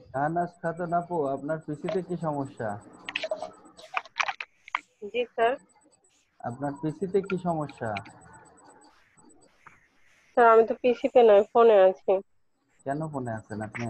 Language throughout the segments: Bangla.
শাহনাজ খাতুন আপু, আপনার পিসিতে কি সমস্যা? জি স্যার। আপনার পিসিতে কি সমস্যা? স্যার আমি তো পিসিতে নয়, ফোনে আছি। কেন ফোনে আছেন আপনি?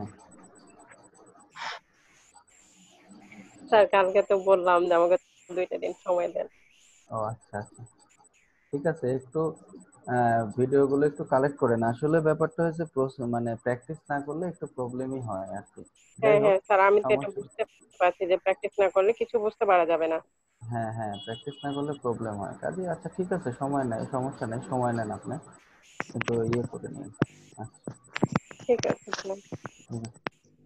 স্যার কালকে তো বললাম যে আমাকে 2টা দিন সময় দেন। ও আচ্ছা আচ্ছা, ঠিক আছে। একটু ভিডিওগুলো একটু কালেক্ট করেন। আসলে ব্যাপারটা হচ্ছে মানে প্র্যাকটিস না করলে একটু প্রবলেমই হয় আর কি। যাই হ্যাঁ হোক, হ্যাঁ স্যার, আমি তো এটা সমস্যা। বুঝতে পারছি যে প্র্যাকটিস না করলে কিছু বুঝতে পারা যাবে না। হ্যাঁ হ্যাঁ, প্র্যাকটিস না করলে প্রবলেম হয় কাজে। আচ্ছা ঠিক আছে, সময় নেই, সমস্যা নেই, সময় নেন আপনি, কিন্তু ইয়ে করে নিন। আচ্ছা ঠিক আছে স্যার। ঠিক আছে।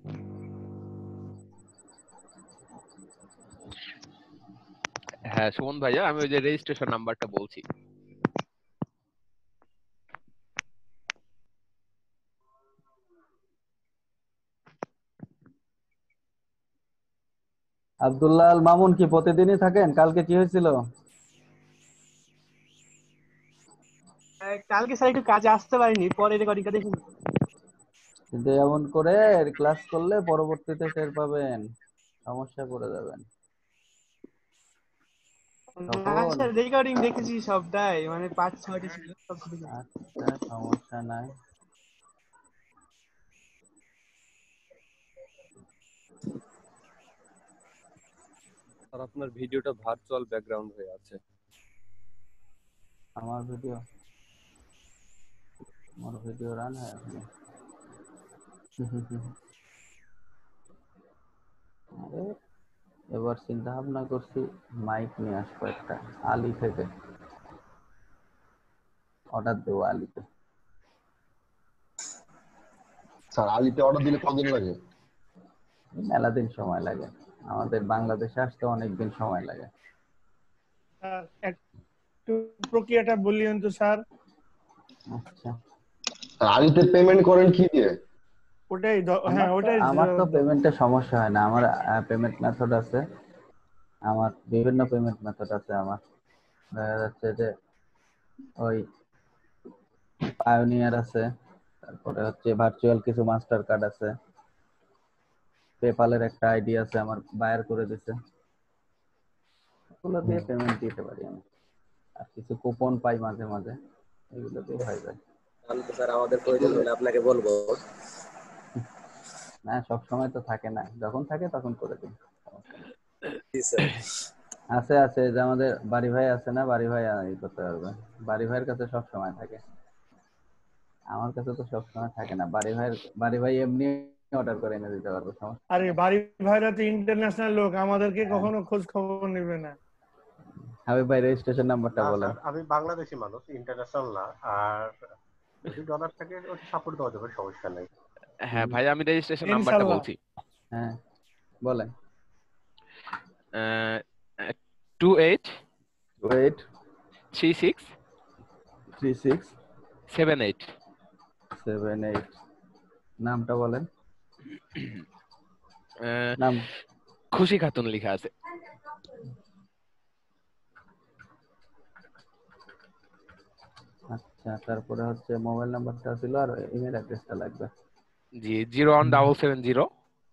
হ্যাঁ সুমন ভাইয়া, আমি ওই যে রেজিস্ট্রেশন নাম্বারটা বলছি। আব্দুল্লাহ আল মামুন কি প্রতিদিনই থাকেন? কালকে কি হয়েছিল? কালকে স্যার একটু কাজে আসতে পারিনি, পরে রেকর্ডিংটা দেখুন। কিন্তু এমন করে ক্লাস করলে পরবর্তীতে টের পাবেন, সমস্যা পড়ে যাবেন না তখন। স্যার, রেকর্ডিং দেখেছি সবটাই, মানে 5-6টা ছিল সব দেখেছি। আচ্ছা, সমস্যা নাই। আর আপনার ভিডিওটা ভার্চুয়াল ব্যাকগ্রাউন্ড হয়ে আছে। আমার ভিডিও, আমার ভিডিও রান হয় এখনো। আরে, এবার চিন্তা ভাবনা করছি মাইক নিয়ে আসবো একটা, আলি থেকে অর্ডার দেবো আলিতে। স্যার আলিতে অর্ডার দিলে কদিন লাগে? মেলা দিন সময় লাগে, আমাদের বাংলাদেশে আসতে অনেক দিন সময় লাগে। স্যার একটু প্রক্রিয়াটা বললেন তো স্যার। আচ্ছা, আর আলিতে পেমেন্ট করেন কি দিয়ে? ওটাই আমার হ্যাঁ তো ওটাই আমার তো পেমেন্টের সমস্যা হয় না। আমার পেমেন্ট মেথড আছে, আমার বিভিন্ন পেমেন্ট মেথড আছে। আমার দেখা যাচ্ছে যে ওই পায়োনিয়ার আছে, তারপরে হচ্ছে ভার্চুয়াল কিছু মাস্টার কার্ড আছে, পেপালের একটা আইডি আছে, আমার বায়ার করে দিছে, ওগুলো দিয়ে পেমেন্ট দিতে পারি আমি। আর কিছু কুপন পাই মাঝে মাঝে, এগুলো দিয়ে হয়ে যায়। তাহলে তো স্যার আমাদের প্রয়োজন হলে আপনাকে বলবো। না, সব সময় তো থাকে না, যখন থাকে তখন করে দিই, সমস্যা নেই। জি স্যার। আছে আছে, যে আমাদের বাড়ি ভাই আছে না, বাড়ি ভাই ই করতে পারবে। বাড়ি ভাইয়ের কাছে সব সময় থাকে, আমার কাছে তো সব সময় থাকে না। বাড়ি ভাই এমনি অর্ডার করে এনে দিতে পারবে, সমস্যা আরে নেই। বাড়ি ভাইরা তো ইন্টারন্যাশনাল লোক, আমাদেরকে হ্যাঁ, কখনো খোঁজ খবর নেবে না। হাবিব ভাই রেজিস্ট্রেশন নাম্বারটা না বলেন। স্যার, আমি বাংলাদেশি মানুষ, ইন্টারন্যাশনাল না। আর যদি ডলার থাকে ওটা সাপোর্ট দেওয়া যাবে, সমস্যা নেই। হ্যাঁ ভাই, আমি রেজিস্ট্রেশন নাম্বারটা ইনশাল্লাহ। বলছি। হ্যাঁ বলেন। 28 ওয়েট 36 36 78। 78। নামটা বলেন। নাম খুশি খাতুন লেখা আছে। আচ্ছা, তারপরে হচ্ছে মোবাইল নাম্বারটা ছিল আর ইমেল অ্যাড্রেসটা লাগবে। জি 01770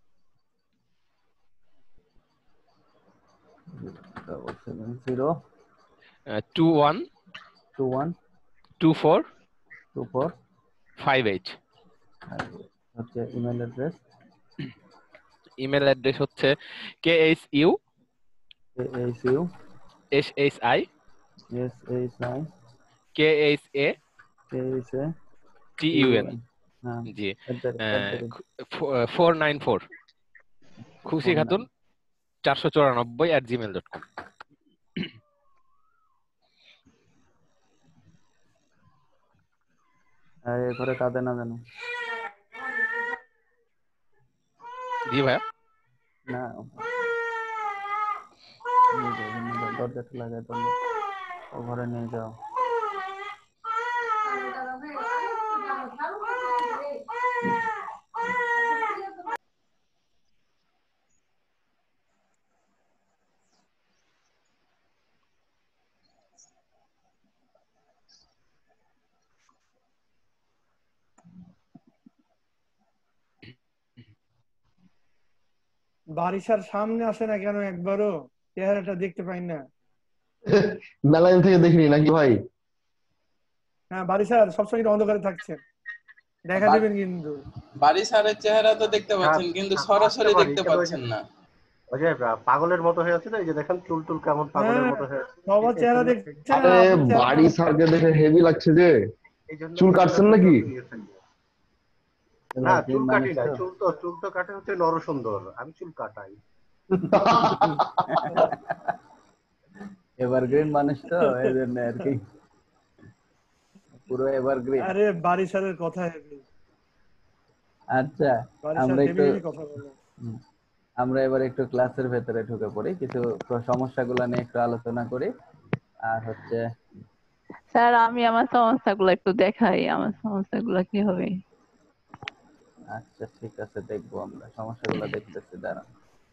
770 21 21 24 24 58। হচ্ছে ইমেল অ্যাড্রেস। ইমেল অ্যাড্রেস হচ্ছে KSU ASU SHI SHI KSA KSA TUN। TUN। হ্যাঁ, জি at the rate 494 খুশি 49। খাতুন 494@gmail.com। এ ঘরে কাঁদে না জানো? জি ভাইয়া। না, দরজাটা লাগাই তো, ও ঘরে নিয়ে যাও। বারিশার সামনে আসে না কেন একবারও? চেহারাটা দেখতে পাই না। মেলা দিন থেকে দেখিনি নাকি ভাই? হ্যাঁ, বারিশার সবসময় কিন্তু অন্ধকারে থাকছেন, দেখা বা- দিবেন কিন্তু। বারিশারের চেহারা তো দেখতে স্যার পাচ্ছেন, কিন্তু স্যার, আসতে সরাসরি পারি দেখতে কেন? পাচ্ছেন না। ওই যে পাগলের মতো হয়ে আছে না, এই যে দেখেন চুল টুল কেমন পাগলের হ্যাঁ, মতো হয়ে আছে। সবার এই চেহারা জন্য দেখছেন আর আরে আপনার চেহারা বাড়ি স্যারকে দেখে হেভি লাগছে যে। এই জন্য চুল এই জন্য কাটছেন আপনাকে নাকি? আমি ইয়ে থাকি। না, চুল কাটি মানুষ না, তো চুল তো কাটে হচ্ছে নরসুন্দর, আমি চুল কাটাই। এভারগ্রিন মানুষ তো এই জন্য আর কি, পুরো এভারগ্রিন। আরে বারিশারের কথা হেবি, আচ্ছা, বারিশার আমরা হেবি একটু হেবি কথা বলে। আমরা এবার একটু ক্লাসের ভেতরে ঢুকে পড়ি, কিছু সমস্যাগুলো নিয়ে একটু আলোচনা করি। আর হচ্ছে স্যার আমি আমার সমস্যাগুলো একটু দেখাই, আমার সমস্যাগুলো কি হবে? আচ্ছা ঠিক আছে, দেখবো আমরা সমস্যাগুলো দেখতেছি, দাঁড়ান।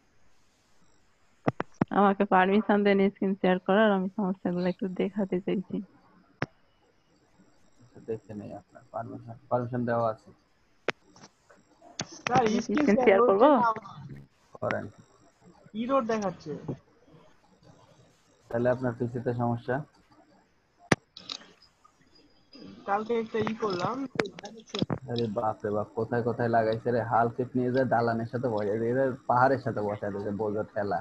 আমাকে পারমিশন দেন স্ক্রিন শেয়ার করার, আমি সমস্যাগুলো একটু দেখাতে চাইছি। আচ্ছা, দেখে নেই, আপনার পারমিশন দেওয়া আছে, sir screen screen share share হচ্ছে করবো? না, করেন। ইরোর দেখাচ্ছে। তাহলে আপনার পিসিতে সমস্যা। কালকে একটা করলাম, আরে বাপ রে বাপ, কোথায় কোথায় লাগাইছে রে, হালকেট নিয়ে যায় দালানের সাথে বসাই দিয়ে, পাহাড়ের সাথে বসাই দিয়েছে, বোঝো ঠেলা।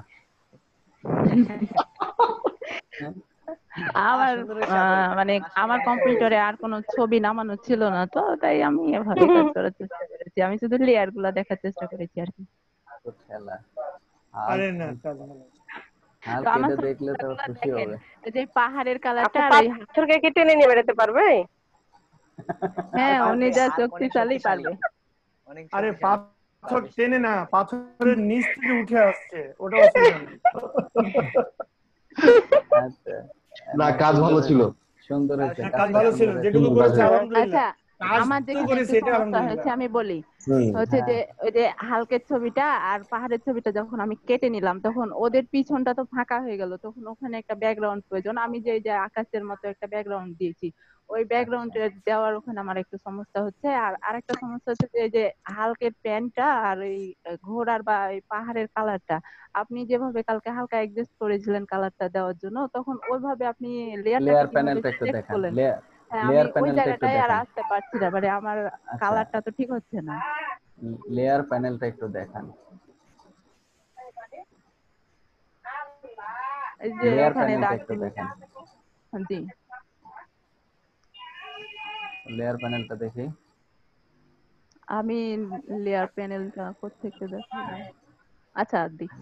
হ্যাঁ? আমার মানে আমার কম্পিউটারে আর কোনো ছবি নামানো ছিল না, তো তাই আমি এভাবে কাজ করার চেষ্টা করেছি। আমি শুধু লেয়ার গুলা দেখার চেষ্টা করেছি আর কি। তো ঠেলা। আরে না, কাজ ভালো। হাল তো আমার কেটে দেখলে তো সমস্যাগুলো খুশি দেখেন, হবে। ওই যে পাহাড়ের কালারটা আপু আর ওই পাথরকে কি টেনে নিয়ে বেড়াতে পারবে? হ্যাঁ, উনি যা শক্তিশালী পারবে। আরে পাথর টেনে না, পাথরের নিচ থেকে উঠে আসছে, ওটা অসুবিধা নেই। আচ্ছা, না, না কাজ সুন্দর ভালো ছিল। হয়েছে, সুন্দর হয়েছে, হ্যাঁ, কাজ কাজটা ভালো ছিল, সুন্দর হয়েছে। যেটুকু কাজ করেছে ভালো। আলহামদুলিল্লাহ। আচ্ছা, কাজ আমার তো যেখানে করেছে, একটু এটা সমস্যা আলহামদুলিল্লাহ। হয়েছে আমি বলি। হুম। হচ্ছে হ্যাঁ যে ওই যে হালকের ছবিটা আর পাহাড়ের ছবিটা যখন আমি কেটে নিলাম, তখন ওদের পিছনটা তো ফাঁকা হয়ে গেল, তখন ওখানে একটা ব্যাকগ্রাউন্ড প্রয়োজন। আমি যে আকাশের মতো একটা ব্যাকগ্রাউন্ড দিয়েছি, ওই আচ্ছা ব্যাকগ্রাউন্ডে দেওয়ার ওখানে আমার একটু সমস্যা হচ্ছে। আর আরেকটা সমস্যা হচ্ছে যে এই যে হালকের প্যান্টটা আর এই ঘোড়ার বা এই পাহাড়ের কালারটা, আপনি যেভাবে কালকে হালকা অ্যাডজাস্ট করেছিলেন কালারটা দেওয়ার জন্য, তখন ওইভাবে আপনি লেয়ারটাকে লেয়ার কিভাবে প্যানেলটা একটু সিলেক্ট দেখান, করলেন? হ্যাঁ, আমি লেয়ার ওই প্যানেলটা একটু জায়গাটায় আর দেখান। আসতে পারছি না, মানে আমার আচ্ছা, কালারটা তো ঠিক হচ্ছে না। লেয়ার প্যানেলটা একটু দেখান। এই যে লেয়ার ওখানে প্যানেলটা দাগ একটু দিন। দেখান। জি, লেয়ার প্যানেলটা দেখি। আমি লেয়ার প্যানেলটা কোত্থেকে দেখাবো? আচ্ছা দিচ্ছি।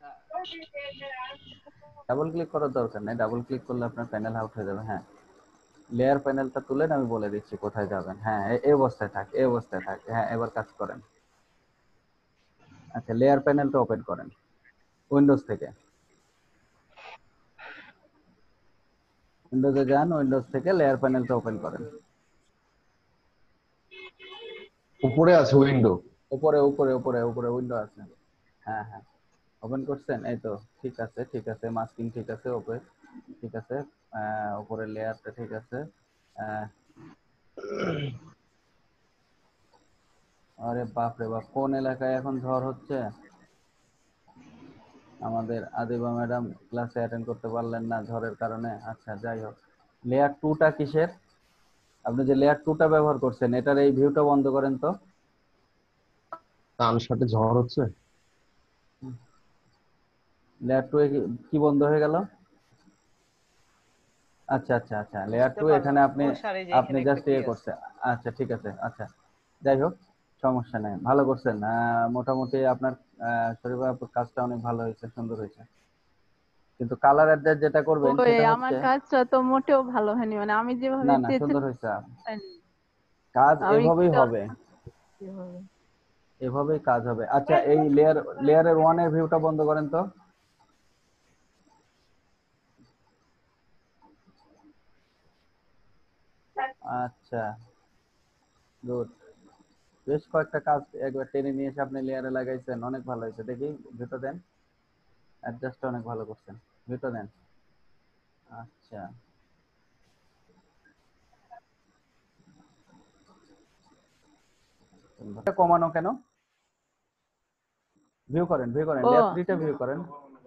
ডাবল ক্লিক করার দরকার নেই, ডাবল ক্লিক করলে আপনার প্যানেল আউট হয়ে যাবে। হ্যাঁ, লেয়ার প্যানেলটা তুলেন, আমি বলে দিচ্ছি কোথায় যাবেন। হ্যাঁ, এই অবস্থায় থাক, এই অবস্থায় থাক। হ্যাঁ, এবার কাজ করেন। আচ্ছা, লেয়ার প্যানেলটা ওপেন করেন উইন্ডোজ থেকে। উইন্ডোজে যান, উইন্ডোজ থেকে লেয়ার প্যানেলটা ওপেন করেন। উপরে আছে উইন্ডো। উপরে উপরে উপরে উপরে উইন্ডো আছে। হ্যাঁ হ্যাঁ, ওপেন করছেন, এই তো। ঠিক আছে ঠিক আছে, মাস্কিং ঠিক আছে, ওপরে ঠিক আছে, উপরে লেয়ারটা ঠিক আছে। আহ, আরে বাপ রে বাপ, কোন এলাকায় এখন ঝড় হচ্ছে? আমাদের আদিবা ম্যাডাম ক্লাসে অ্যাটেন্ড করতে পারলেন না ঝড়ের কারণে। আচ্ছা, যাই হোক, লেয়ার টুটা কিসের? আপনি যে লেয়ার টুটা ব্যবহার করছেন, এটার এই ভিউটা বন্ধ করেন তো। কান সাথে ঝড় হচ্ছে। লেয়ার টু কি বন্ধ হয়ে গেল? আচ্ছা আচ্ছা আচ্ছা, লেয়ার টু এখানে আপনি আপনি জাস্ট ইয়ে করছেন। আচ্ছা ঠিক আছে, আচ্ছা যাই হোক, সমস্যা নেই, ভালো করছেন। মোটামুটি আপনার শরীফ আপুর কাজটা অনেক ভালো হয়েছে, সুন্দর হয়েছে। কিন্তু কালার অ্যাডজাস্ট যেটা করবেন ওই সেটা আমার হচ্ছে, কাজটা তো মোটেও ভালো হয়নি, মানে আমি না যেভাবে না, সুন্দর চেয়েছিলাম হয়েছে। হয়নি। কাজ আমি এভাবেই হবে, কিভাবে? এভাবেই কাজ হবে। আচ্ছা, এই লেয়ারের ওয়ানের ভিউটা বন্ধ করেন তো। আচ্ছা, গুড। বেশ কয়েকটা কাজ একবার টেনে নিয়ে এসে আপনি লেয়ারে লাগাইছেন, অনেক ভালো হয়েছে। দেখি ভিউটা দেন, অ্যাডজাস্টটা অনেক ভালো করছেন, ভিউটা দেন। আচ্ছা, এটা কমানো কেন? ভিউ করেন ও লেয়ার 3টা ভিউ করেন।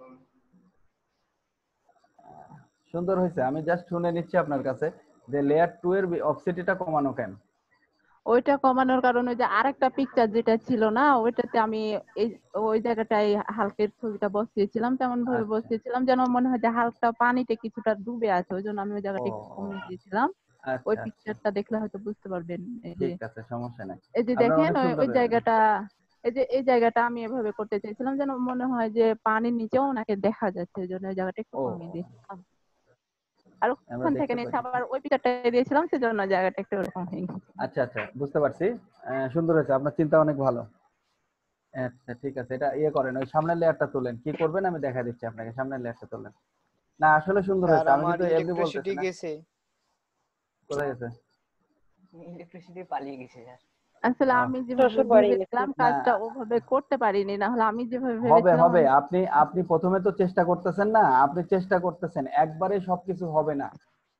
সুন্দর হয়েছে। আমি জাস্ট শুনে নিচ্ছি আপনার কাছে যে লেয়ার 2 এর অপসিটিটা কমানো কেন। ওইটা কমানোর কারণে যে আরেকটা পিকচার যেটা ছিল না ওইটাতে আমি এই ওই জায়গাটায় হালকের ছবিটা বসিয়েছিলাম, তেমন ভাবে আচ্ছা বসিয়েছিলাম যেন মনে হয় যে হালকা পানিতে কিছুটা ডুবে আছে, ওই জন্য আমি ওই জায়গাটা ও একটু কমিয়ে দিয়েছিলাম। ওই আচ্ছা আচ্ছা পিকচারটা দেখলে হয়তো বুঝতে পারবেন। ঠিক আছে, সমস্যা নাই। এই যে আপনার দেখেন অনেক ওই সুন্দর ওই জায়গাটা, এই জায়গাটা আমি এভাবে করতে চাইছিলাম যেন মনে হয় যে পানির নিচেও ওনাকে দেখা যাচ্ছে, এই জন্য ওই জায়গাটা একটু ও কমিয়ে দিয়েছিলাম। আর আমরা ওখান থেকে দেখতে নিচে পাচ্ছি। আবার ওই পিকচারটা দিয়েছিলাম, সেজন্য জায়গাটা একটু এরকম হয়ে গেছে। আচ্ছা আচ্ছা, বুঝতে পারছি। সুন্দর হয়েছে, আপনার চিন্তা অনেক ভালো। আচ্ছা ঠিক আছে, এটা ইয়ে করেন, ওই সামনের লেয়ারটা তুলেন। কি করবেন আমি দেখা দিচ্ছি আপনাকে। সামনের লেয়ারটা তুলেন। না আসলে সুন্দর স্যার হয়েছে, আমি আমার কিন্তু এমনি বলতেছি ইলেকট্রিসিটি না। গেছে। কোথায় গেছে? ইলেকট্রিসিটি পালিয়ে গেছে স্যার। আসলে আহ, আমি যেভাবে ভেবেছিলাম না কাজটা ওভাবে করতে পারিনি, না হলে আমি যেভাবে হবে ভেবেছিলাম হবে, আপনি প্রথমে তো চেষ্টা করতেছেন না, আপনি চেষ্টা করতেছেন, একবারে সবকিছু হবে না,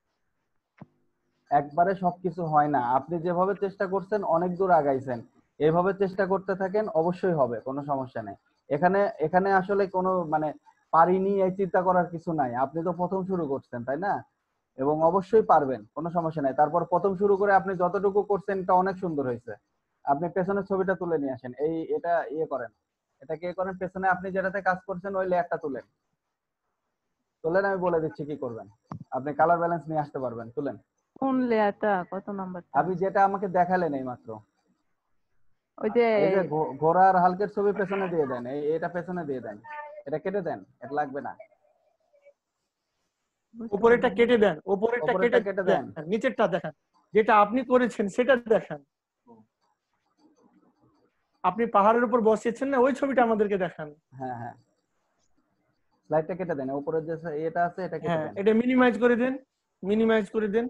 একবারে সবকিছু হয় না। আপনি যেভাবে চেষ্টা করছেন অনেক দূর আগাইছেন, এইভাবে চেষ্টা করতে থাকেন, অবশ্যই হবে, কোনো সমস্যা নেই। এখানে এখানে আসলে কোনো মানে পারিনি এই চিন্তা করার কিছু নাই। আপনি তো প্রথম শুরু করছেন তাই না, এবং অবশ্যই পারবেন, কোনো সমস্যা নাই। তারপর প্রথম শুরু করে আপনি যতটুকু করছেন এটা অনেক সুন্দর হয়েছে। আপনি পেছনের ছবিটা তুলে নিয়ে আসেন, এটা ইয়ে করেন, এটাকে ইয়ে করেন, পেছনে আপনি যেটাতে কাজ করছেন ওই লেয়ারটা তুলেন। তুলেন, আমি বলে দিচ্ছি কি করবেন। আপনি কালার ব্যালেন্স নিয়ে আসতে পারবেন, তুলেন। কোন লেয়ারটা, কত নাম্বারটা? আপনি যেটা আমাকে দেখালেন এই মাত্র, ওই যে এই যে ঘোড়া আর হালকের ছবি পেছনে দিয়ে দেন, এটা পেছনে দিয়ে দেন, এটা কেটে দেন, এটা লাগবে না। উপরেরটা কেটে দেন, উপরেরটা উপরেরটা কেটে কেটে দেন, দেন। নিচেরটা দেখান, যেটা আপনি করেছেন সেটা দেখান। আপনি পাহাড়ের উপর বসিয়েছেন না, ওই ছবিটা আমাদেরকে দেখান। হ্যাঁ হ্যাঁ, স্লাইডটা কেটে দেন, উপরের যে এটা আছে এটা কেটে হ্যাঁ, দেন। এটা মিনিমাইজ করে দেন, মিনিমাইজ করে দেন।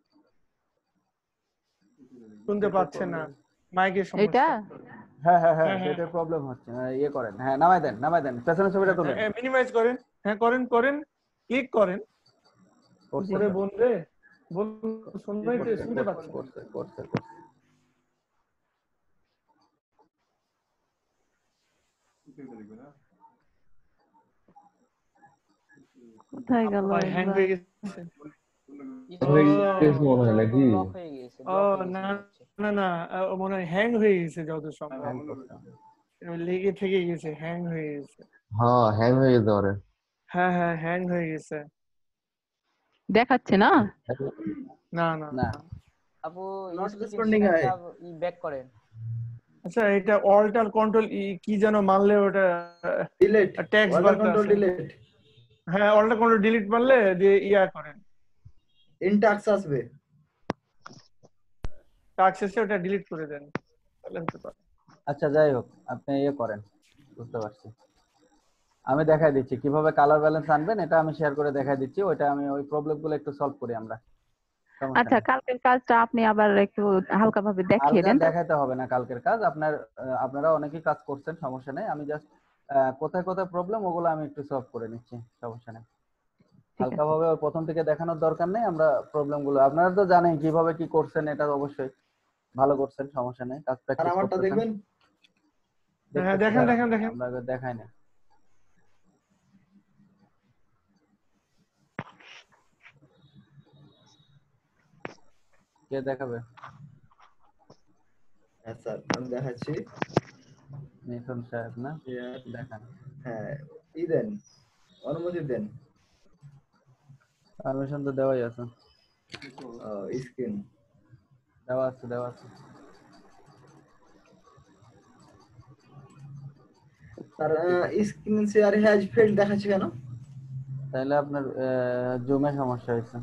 শুনতে পাচ্ছেন না, মাইকের এটা সমস্যা। হ্যাঁ হ্যাঁ হ্যাঁ, হ্যাঁ হ্যাঁ, সেটার প্রবলেম হচ্ছে। ইয়ে করেন, হ্যাঁ নামাই দেন, পেছনের ছবিটা তুলেন। মিনিমাইজ করেন, হ্যাঁ করেন করেন, ক্লিক করেন। করছে করে তো। বোন রে, বোন শুনতে পাচ্ছেন? করছে। কোথায় গেল হ্যাং হয়ে গেছে। মনে হয় নাকি? ব্লক হয়ে গেছে, ও ব্লক হয়ে না গেছে। না না, মনে হয় হ্যাং হয়ে গেছে যত সম্ভব। লেগে থেকে গেছে, হ্যাং হয়ে গেছে। হ্যাঁ, হ্যাং হয়ে যেতে পারে। হ্যাঁ হ্যাঁ, হ্যাং হয়ে গেছে। দেখাচ্ছে না? না না না, আপু Not স্ক্রিন responding হয়। শেয়ারটা ব্যাক করেন। আচ্ছা, এটা অল্ট আর কন্ট্রোল কি যেন মারলে ওটা ডিলিট, ট্যাক্স অল্টার বারটা কন্ট্রোল আছে। ডিলিট, হ্যাঁ, অল্ট আর কন্ট্রোল ডিলিট মারলে দিয়ে ইয়া করেন, ইনটাক্স আসবে, টাক্স এসে ওটা ডিলিট করে দেন, তাহলে হতে পারে। আচ্ছা যাই হোক, আপনি ইয়ে করেন, বুঝতে পারছি। আমি দেখাই দিচ্ছি কিভাবে কালার ব্যালেন্স আনবেন, এটা আমি শেয়ার করে দেখাই দিচ্ছি। ওইটা আমি ওই প্রবলেমগুলো একটু সলভ করি আমরা। আচ্ছা, কালকের কাজটা আপনি আবার একটু হালকা ভাবে দেখিয়ে হালকা দেন। দেখাইতে হবে না কালকের কাজ, আপনারা অনেকেই কাজ করছেন, সমস্যা নেই। আমি জাস্ট কোথায় কোথায় প্রবলেম ওগুলো আমি একটু সলভ করে নিচ্ছি, সমস্যা নেই। হালকা ভাবে ওই প্রথম থেকে দেখানোর দরকার নেই। আমরা প্রবলেমগুলো আপনারা তো জানেন কিভাবে কি করছেন, এটা অবশ্যই ভালো করছেন, সমস্যা নেই। কাজ আর প্র্যাকটিস আমারটা করতেছেন। দেখবেন। হ্যাঁ, দেখেন দেখেন দেখেন। আমরা দেখাই না। কে দেখাবে? হ্যাঁ স্যার, আমি দেখাচ্ছি। মিঠুন সাহেব না, দেখান। হ্যাঁ, দেন, অনুমতি দেন। পারমিশন তো দেওয়াই আছে। স্ক্রিন দেওয়া আছে। Sir, screen share has failed দেখাচ্ছে কেন? তাহলে আপনার জুমে সমস্যা হয়েছে।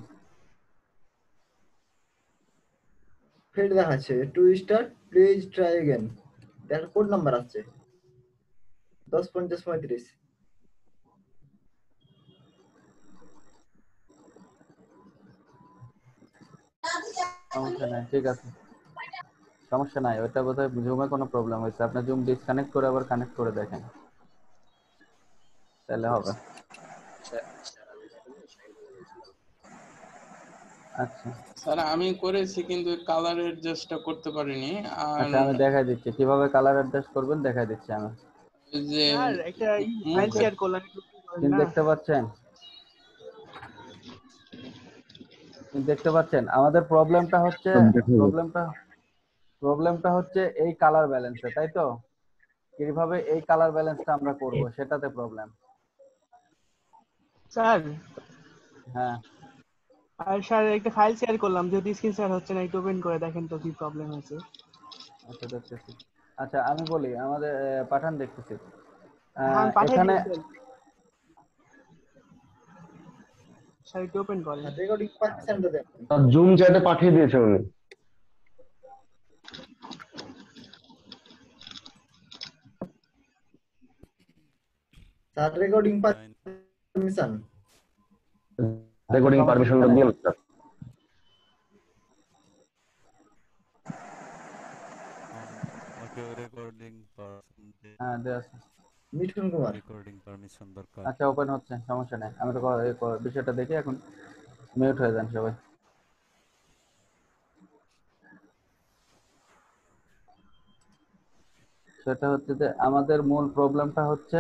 ফেল্ড দেখাচ্ছে, টু স্টার প্লিজ ট্রাই अगेन। দেখেন কোড নাম্বার আছে 105035। সমস্যা নাই, ঠিক আছে, সমস্যা নাই। ওটা বোধহয় জুমে কোনো প্রবলেম হয়েছে। আপনি জুম ডিসকানেক্ট করে আবার কানেক্ট করে দেখেন, তাহলে হবে। আচ্ছা স্যার আমি করেছি কিন্তু কালার অ্যাডজাস্টটা করতে পারিনি। আর আচ্ছা, আমি দেখাই দিচ্ছি কিভাবে কালার অ্যাডজাস্ট করবেন, দেখাই দিচ্ছি আমি। যে স্যার একটা ফাইল মুখে শেয়ার করলাম একটু করেন সিন না। দেখতে পাচ্ছেন? সিন দেখতে পাচ্ছেন? আমাদের প্রবলেমটা হচ্ছে এই কালার ব্যালেন্সে, তাই তো? কিভাবে এই কালার ব্যালেন্সটা আমরা করব সেটাতে প্রবলেম। স্যার হ্যাঁ, আর স্যার একটা ফাইল শেয়ার করলাম, যদি স্ক্রিন শেয়ার হচ্ছে না একটু ওপেন করে দেখেন তো কি প্রবলেম হয়েছে। আচ্ছা দেখতেছি। আচ্ছা আমি বলি, আমাদের পাঠান দেখতেছি। হ্যাঁ পাঠিয়ে এখানে দিয়েছেন স্যার, একটু ওপেন করেন। রেকর্ডিং পাচ্ছেন তো দেখুন। জুম চ্যাটে পাঠিয়ে দিয়েছে উনি। স্যার রেকর্ডিং পারমিশন রেকর্ডিং পারমিশনটা দিয়ে স্যার। হ্যাঁ দেয়া আছে। মিঠুন কুমার। আচ্ছা ওপেন হচ্ছে, সমস্যা নেই। আমি তো বিষয়টা দেখি, এখন মিউট হয়ে যান সবাই। সেটা হচ্ছে যে আমাদের মূল প্রবলেমটা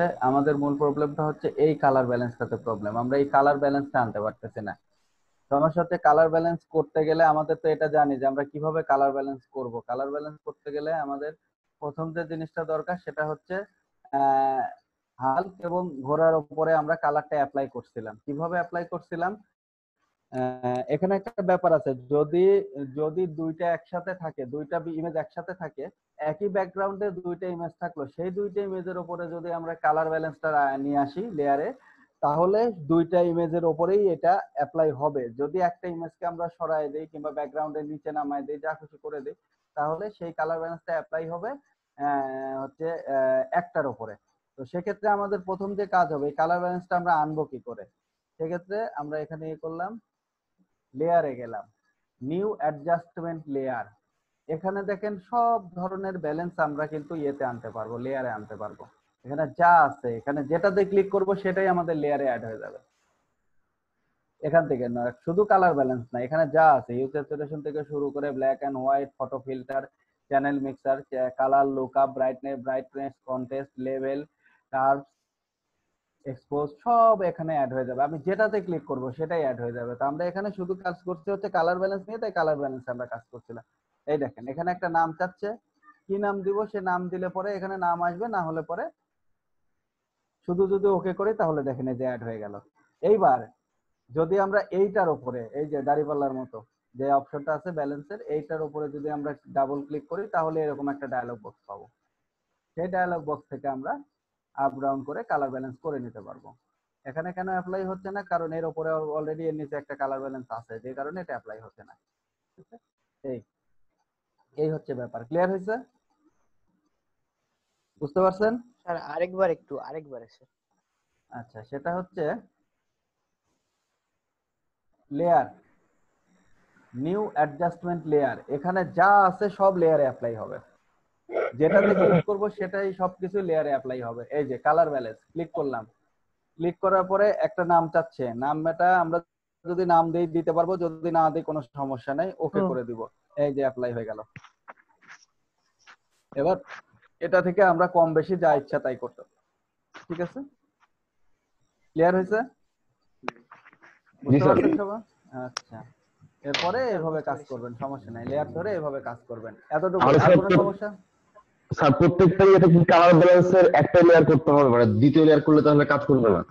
হচ্ছে এই কালার ব্যালেন্সটাতে প্রবলেম। আমরা এই কালার ব্যালেন্সটা আনতে পারতেছি না। সমস্যা হচ্ছে কালার ব্যালেন্স করতে গেলে আমাদের তো এটা জানি যে আমরা কিভাবে কালার ব্যালেন্স করব। কালার ব্যালেন্স করতে গেলে আমাদের প্রথম যে জিনিসটা দরকার সেটা হচ্ছে হাল্ক এবং ঘোড়ার উপরে আমরা কালারটা অ্যাপ্লাই করছিলাম। কিভাবে অ্যাপ্লাই করছিলাম? এখানে একটা ব্যাপার আছে, যদি যদি দুইটা একসাথে থাকে, দুইটা ইমেজ একসাথে থাকে, একই ব্যাকগ্রাউন্ডে দুইটা ইমেজ থাকলো, সেই দুইটা ইমেজের উপরে যদি আমরা কালার ব্যালেন্সটা নিয়ে আসি লেয়ারে, তাহলে দুইটা ইমেজের উপরেই এটা অ্যাপ্লাই হবে। যদি একটা ইমেজকে আমরা সরায় দেই কিংবা ব্যাকগ্রাউন্ডের নিচে নামায় দেই, যা খুশি করে দেই, তাহলে সেই কালার ব্যালেন্সটা অ্যাপ্লাই হবে হচ্ছে একটার উপরে। তো সেক্ষেত্রে আমাদের প্রথম যে কাজ হবে, এই কালার ব্যালেন্সটা আমরা আনবো কি করে? সেক্ষেত্রে আমরা এখানে করলাম, লেয়ারে গেলাম, নিউ অ্যাডজাস্টমেন্ট লেয়ার। এখানে দেখেন সব ধরনের ব্যালেন্স আমরা কিন্তু ইয়েতে আনতে পারবো, লেয়ারে আনতে পারবো। এখানে যা আছে, এখানে যেটাতে ক্লিক করব সেটাই আমাদের লেয়ারে অ্যাড হয়ে যাবে। এখান থেকে না, শুধু কালার ব্যালেন্স না, এখানে যা আছে হিউ স্যাচুরেশন থেকে শুরু করে black and white, photo filter, channel mixer, colour lookup, brightness, contrast, level, curves, expose, সব এখানে অ্যাড হয়ে যাবে। আমি যেটাতে ক্লিক করব সেটাই অ্যাড হয়ে যাবে। তো আমরা এখানে শুধু কাজ করতে হচ্ছে কালার ব্যালেন্স নিয়ে, তাই কালার ব্যালেন্স আমরা কাজ করছিলাম। এই দেখেন এখানে একটা নাম চাচ্ছে, কি নাম দিব? সে নাম দিলে পরে এখানে নাম আসবে, না হলে পরে শুধু যদি ওকে করি তাহলে দেখেন এই যে অ্যাড হয়ে গেল। এইবার যদি আমরা এইটার উপরে, এই যে দাড়িপাল্লার মতো যে অপশনটা আছে ব্যালেন্সের, এইটার উপরে যদি আমরা ডাবল ক্লিক করি তাহলে এরকম একটা ডায়লগ বক্স পাবো। সেই ডায়লগ বক্স থেকে আমরা আপ ডাউন করে কালার ব্যালেন্স করে নিতে পারবো। এখানে কেন অ্যাপ্লাই হচ্ছে না? কারণ এর উপরে অলরেডি এর নিচে একটা কালার ব্যালেন্স আছে, যে কারণে এটা অ্যাপ্লাই হচ্ছে না। এই হচ্ছে ব্যাপার। ক্লিয়ার হয়েছে? বুঝতে পারছেন? স্যার আরেকবার স্যার। আচ্ছা, সেটা হচ্ছে লেয়ার, নিউ অ্যাডজাস্টমেন্ট লেয়ার। এখানে যা আছে সব লেয়ারে অ্যাপ্লাই হবে। যেটাতে ক্লিক করব সেটাই সবকিছু লেয়ারে অ্যাপ্লাই হবে। এই যে কালার ব্যালেন্স ক্লিক করলাম, ক্লিক করার পরে একটা নাম চাচ্ছে, নামটা আমরা যদি নাম দেই দিতে পারবো, যদি না দেই কোনো সমস্যা নাই, ওকে করে দিব। এই যে অ্যাপ্লাই হয়ে গেল। এবার এটা থেকে আমরা কম বেশি যা ইচ্ছা তাই করতে পারবো। ঠিক আছে? ক্লিয়ার হয়েছে? বুঝতে পারছেন সবাই? আচ্ছা, এরপরে এভাবে কাজ করবেন, সমস্যা নাই। লেয়ার ধরে এভাবে কাজ করবেন, এতটুকু। আর কোনো সমস্যা? স্যার প্রত্যেকটাই এটা কি কালার ব্যালেন্সের একটা লেয়ার করতে হবে, মানে দ্বিতীয় লেয়ার করলে তাহলে কাজ করবে না?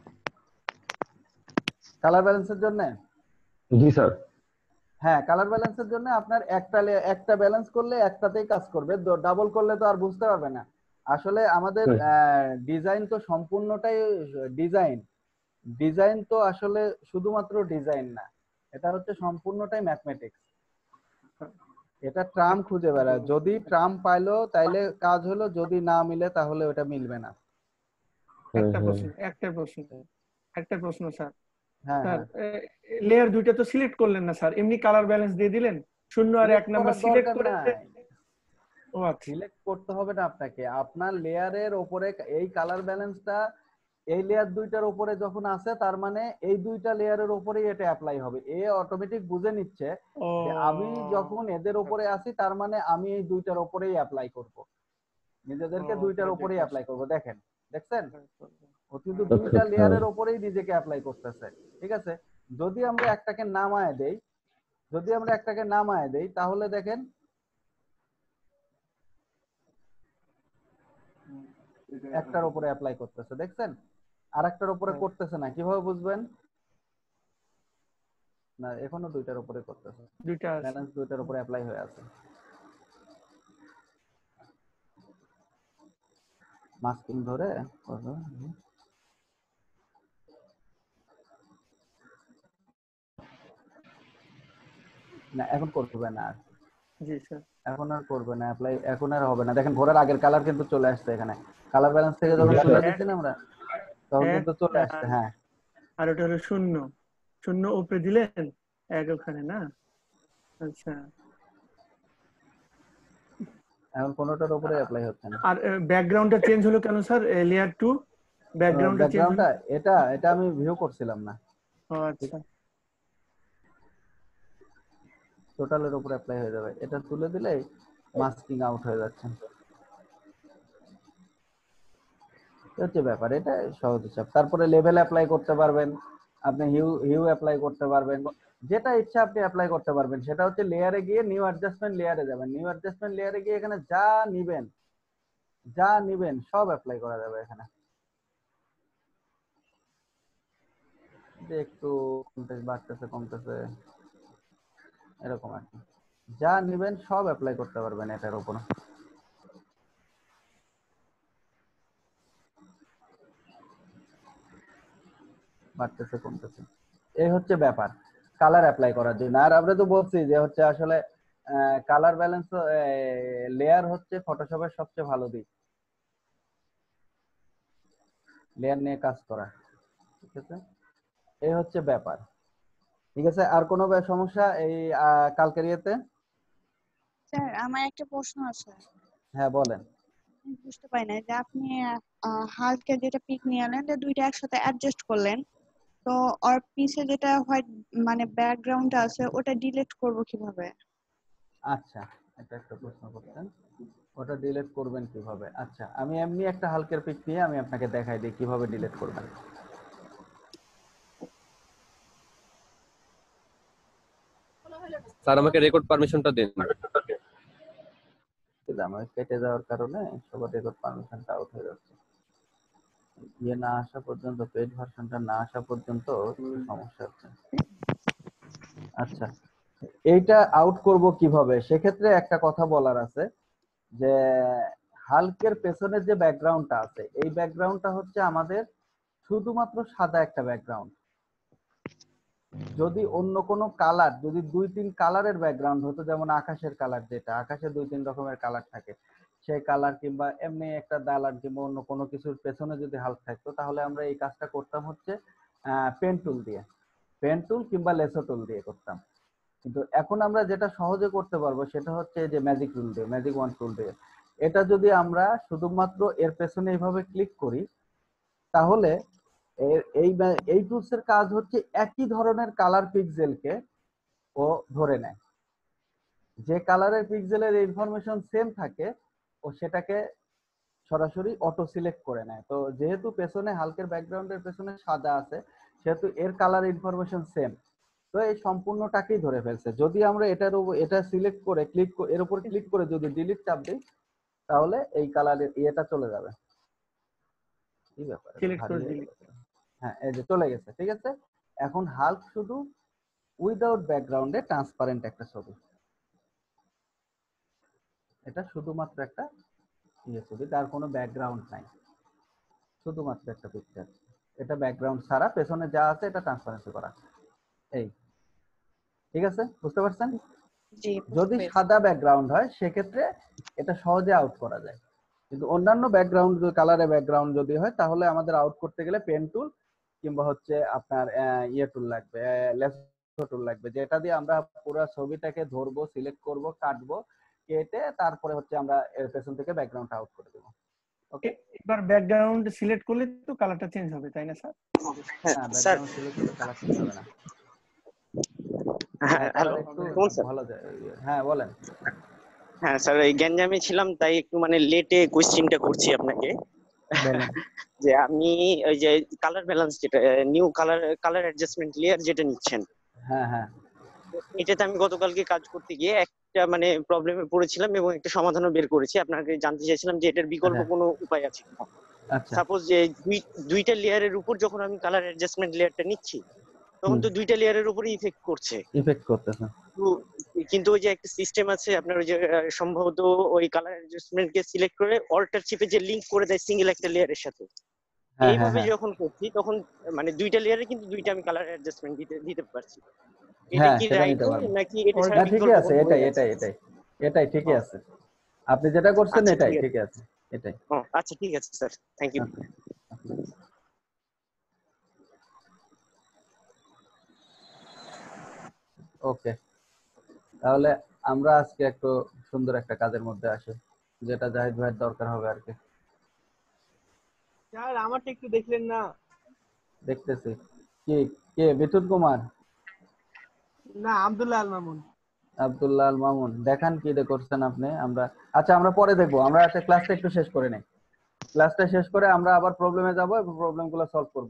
কালার ব্যালেন্সের জন্য? জি স্যার। হ্যাঁ, কালার ব্যালেন্সের জন্য আপনার একটা ব্যালেন্স করলে একটাতেই কাজ করবে, ডাবল করলে তো আর বুঝতে পারবে না। আসলে আমাদের ডিজাইন তো সম্পূর্ণটাই ডিজাইন তো আসলে শুধুমাত্র ডিজাইন না, এটা হচ্ছে সম্পূর্ণটাই ম্যাথমেটিক্স। এটা ট্রাম খুঁজে বেড়ায়, যদি ট্রাম পাইলো তাইলে কাজ হলো, যদি না মিলে তাহলে ওটা মিলবে না। একটা প্রশ্ন স্যার। হ্যাঁ, স্যার লেয়ার দুইটা তো সিলেক্ট করলেন না স্যার, এমনি কালার ব্যালেন্স দিয়ে দিলেন, 0 আর 1 নাম্বার সিলেক্ট করে। ও আচ্ছা, সিলেক্ট করতে হবে না আপনাকে। আপনার লেয়ারের উপরে এই কালার ব্যালেন্সটা এই লেয়ার দুইটার উপরে যখন আছে, তার মানে এই দুইটা লেয়ারের উপরেই এটা অ্যাপ্লাই হবে। এ অটোমেটিক বুঝে নিচ্ছে যে আমি যখন এদের উপরে আছি, তার মানে আমি এই দুইটার উপরেই অ্যাপ্লাই করব, নিজেদেরকে দুইটার উপরেই অ্যাপ্লাই করব। দেখেন দেখছেন ও কিন্তু দুইটা লেয়ারের উপরেই নিজেকে অ্যাপ্লাই করতেছে। ঠিক আছে, যদি আমরা একটাকে নামায় দেই তাহলে দেখেন একটার উপরে অ্যাপ্লাই করতেছে, দেখছেন আর একটার উপরে করতেছে না। কিভাবে বুঝবেন? না, এখনো দুইটার উপরে করতেছে, ব্যালেন্স দুইটার উপরে অ্যাপ্লাই হয়ে আছে। মাস্কিং ধরে না, এখন করবে না আর। জি স্যার, এখন আর করবে না অ্যাপ্লাই, এখন আর হবে না। দেখেন ঘোড়ার আগের কালার কিন্তু চলে আসছে এখানে, কালার ব্যালেন্স থেকে যখন তুলে দিচ্ছি না আমরা তখন কিন্তু চলে আসছে। হ্যাঁ, আর ওটা হলো 0 0 উপরে দিলেন 1 ওখানে না। আচ্ছা, এখন কোনোটার উপরে অ্যাপ্লাই হচ্ছে না। আর ব্যাকগ্রাউন্ডটা চেঞ্জ হলো কেন স্যার? লেয়ার 2 ব্যাকগ্রাউন্ডটা চেঞ্জ হলো? এটা আমি ভিউ করছিলাম না। ও আচ্ছা, টোটালের উপরে অ্যাপ্লাই হয়ে যাবে। এটা তুলে দিলেই মাস্কিং আউট হয়ে যাচ্ছে। হচ্ছে ব্যাপার, এটা সহজ হিসাব। তারপরে লেভেল অ্যাপ্লাই করতে পারবেন আপনি, হিউ অ্যাপ্লাই করতে পারবেন, যেটা ইচ্ছা আপনি অ্যাপ্লাই করতে পারবেন। সেটা হচ্ছে লেয়ারে গিয়ে নিউ অ্যাডজাস্টমেন্ট লেয়ারে যাবেন, নিউ অ্যাডজাস্টমেন্ট লেয়ারে গিয়ে এখানে যা নিবেন সব অ্যাপ্লাই করা যাবে এখানে। একটু বাড়তেছে কমতেছে এরকম আর কি, যা নিবেন সব অ্যাপ্লাই করতে পারবেন এটার উপর। বাড়তেছে কমতেছে, এই হচ্ছে ব্যাপার কালার অ্যাপ্লাই করার জন্য। আর আমরা তো বলছি যে হচ্ছে আসলে কালার ব্যালেন্স লেয়ার হচ্ছে ফটোশপের সবচেয়ে ভালো দিক, লেয়ার নিয়ে কাজ করা। ঠিক আছে, এই হচ্ছে ব্যাপার। ঠিক আছে, আর কোনো সমস্যা এই কালকের ইয়েতে? স্যার আমার একটা প্রশ্ন আছে। হ্যাঁ বলেন। বুঝতে পারি না যে আপনি হালকা যেটা পিক নিয়ে আনলেন যে দুইটা একসাথে অ্যাডজাস্ট করলেন, তো ওর পিছে যেটা হোয়াইট মানে ব্যাকগ্রাউন্ড আছে ওটা ডিলিট করব কিভাবে? আচ্ছা, এটা একটা প্রশ্ন করতেন, ওটা ডিলিট করবেন কিভাবে? আচ্ছা, আমি এমনি একটা হালকের পিক নিয়ে আমি আপনাকে দেখাই দিই কিভাবে ডিলিট করবেন। স্যার আমাকে রেকর্ড পারমিশনটা দিন। আমার কেটে যাওয়ার কারণে সবার রেকর্ড পারমিশনটা আউট হয়ে যাচ্ছে। ইয়ে না আসা পর্যন্ত, পেজ ভার্সনটা না আসা পর্যন্ত সমস্যা হচ্ছে। আচ্ছা, এইটা আউট করব কিভাবে? সেক্ষেত্রে একটা কথা বলার আছে যে হালকের পেছনের যে ব্যাকগ্রাউন্ডটা আছে এই ব্যাকগ্রাউন্ডটা হচ্ছে আমাদের শুধুমাত্র সাদা একটা ব্যাকগ্রাউন্ড। যদি অন্য কোনো কালার, যদি 2-3 কালারের ব্যাকগ্রাউন্ড হতো, যেমন আকাশের কালার, যেটা আকাশে 2-3 রকমের কালার থাকে, সেই কালার কিংবা এমনি একটা দালান কিংবা অন্য কোনো কিছুর পেছনে যদি হাল্ক থাকতো, তাহলে আমরা এই কাজটা করতাম হচ্ছে পেন টুল দিয়ে, পেন টুল কিংবা লেসো টুল দিয়ে করতাম। কিন্তু এখন আমরা যেটা সহজে করতে পারবো সেটা হচ্ছে যে ম্যাজিক টুল দিয়ে, ম্যাজিক ওয়ান টুল দিয়ে। এটা যদি আমরা শুধুমাত্র এর পেছনে এইভাবে ক্লিক করি তাহলে এই টুলসের কাজ হচ্ছে একই ধরনের কালার পিক্সেলকে ও ধরে নেয়। যে কালারের পিক্সেলের ইনফরমেশন সেম থাকে ও সেটাকে সরাসরি অটো সিলেক্ট করে নেয়। তো যেহেতু পেছনে হালকের ব্যাকগ্রাউন্ডের পেছনে সাদা আছে সেহেতু এর কালার ইনফরমেশন সেম, তো এই সম্পূর্ণটাকেই ধরে ফেলছে। যদি আমরা এটা সিলেক্ট করে এর উপর ক্লিক করে যদি ডিলিট চাপ দিই তাহলে এই কালারের এটা চলে যাবে। কি ব্যাপার? হ্যাঁ, এই যে চলে গেছে। ঠিক আছে, এখন হাল্ক শুধু উইদাউট ব্যাকগ্রাউন্ডে ট্রান্সপারেন্ট একটা ছবি, এটা শুধুমাত্র একটা ছবি, তার কোনো ব্যাকগ্রাউন্ড নাই, শুধুমাত্র একটা পিকচার। এটা ব্যাকগ্রাউন্ড ছাড়া পেছনে যা আছে এটা ট্রান্সপারেন্সি করা। এই ঠিক আছে, বুঝতে পারছেন? যদি সাদা ব্যাকগ্রাউন্ড হয় সেক্ষেত্রে এটা সহজে আউট করা যায়, কিন্তু অন্যান্য ব্যাকগ্রাউন্ড কালারের ব্যাকগ্রাউন্ড যদি হয় তাহলে আমাদের আউট করতে গেলে পেন টুল কিংবা হচ্ছে আপনার টুল লাগবে, লেসো টুল লাগবে, যেটা দিয়ে আমরা পুরো ছবিটাকে ধরবো, সিলেক্ট করব, কাটবো, কেটে তারপরে হচ্ছে আমরা এর পেছন থেকে ব্যাকগ্রাউন্ডটা আউট করে দেব। ওকে, এবার ব্যাকগ্রাউন্ড সিলেক্ট করলে তো কালারটা চেঞ্জ হবে, তাই না স্যার? হ্যাঁ, ব্যাকগ্রাউন্ড সিলেক্ট করলে কালার চেঞ্জ হবে না। হ্যাঁ, হ্যালো ভালো যায়। হ্যাঁ বলেন। হ্যাঁ স্যার, এই গ্যাঞ্জামে ছিলাম তাই একটু মানে লেটে কোশ্চেনটা করছি আপনাকে। বলেন। যে আমি ওই যে কালার ব্যালেন্স যেটা নিউ কালার অ্যাডজাস্টমেন্ট লেয়ার যেটা নিচ্ছেন, হ্যাঁ হ্যাঁ এটাতে আমি গতকালকে কাজ করতে গিয়ে একটা মানে প্রবলেমে পড়েছিলাম এবং একটা সমাধানও বের করেছি। আপনাকে জানতে চাইছিলাম যে এটার বিকল্প আচ্ছা কোনো উপায় আছে কিনা। আচ্ছা সাপোজ যে দুইটা লেয়ারের উপর যখন আমি কালার অ্যাডজাস্টমেন্ট লেয়ারটা নিচ্ছি, তখন তো দুইটা লেয়ারের উপরে ইফেক্ট করছে। ইফেক্ট করতেছে। কিন্তু ওই যে একটা সিস্টেম আছে আপনার, ওই যে সম্ভবত ওই কালার অ্যাডজাস্টমেন্ট কে সিলেক্ট করে অল্টার চিপে যে লিংক করে দেয় সিঙ্গেল একটা লেয়ারের সাথে, হ্যাঁ হ্যাঁ এইভাবে হ্যাঁ যখন করছি তখন মানে দুইটা লেয়ারে কিন্তু দুইটা আমি কালার অ্যাডজাস্টমেন্ট দিতে পারছি। এটা হ্যাঁ কি সেটা রাইট নিতে পারবেন। নাকি এটা ছাড়া না ঠিকই বিকল্প আছে, কোনো এটাই ওয়ে আছে? এটাই এটাই এটাই ঠিকই আছে। আপনি যেটা করছেন আচ্ছা এটাই ঠিক আছে। ঠিকই আছে, এটাই। আচ্ছা ঠিক আছে স্যার, থ্যাংক ইউ। ওকে, তাহলে আমরা আজকে একটু সুন্দর একটা কাজের মধ্যে আসি, যেটা জাহিদ ভাইয়ের দরকার হবে আর কি। স্যার আমারটা একটু দেখলেন না? দেখতেছি। কি কে? বিদ্যুৎ কুমার? না, আব্দুল্লাহ আল মামুন। আব্দুল্লাহ আল মামুন, দেখান কি করছেন আপনি। আমরা আচ্ছা আমরা পরে দেখবো, আমরা একটা ক্লাসটা একটু শেষ করে নেই। ক্লাসটা শেষ করে আমরা আবার প্রবলেমে যাব এবং প্রবলেমগুলো সলভ করব।